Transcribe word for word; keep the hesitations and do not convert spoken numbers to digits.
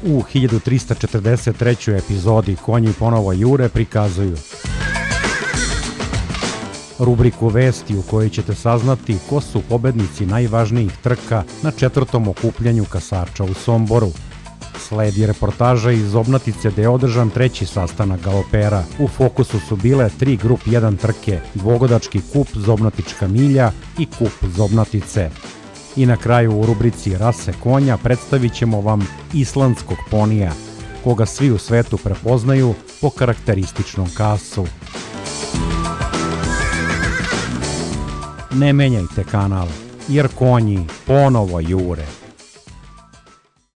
U hiljadu trista četrdeset trećoj epizodi Konji ponovo jure prikazuju rubriku Vesti u kojoj ćete saznati ko su pobednici najvažnijih trka na četvrtom okupljanju kasača u Somboru. Sledi reportaža iz Zobnatice gde je održan treći sastanak galopera. U fokusu su bile tri grup jedan trke, dvogodački kup Zobnatička milja i kup Zobnatice. I na kraju u rubrici Rase konja predstavit ćemo vam islandskog ponija, koga svi u svetu prepoznaju po karakterističnom kasu. Ne menjajte kanal, jer konji ponovo jure.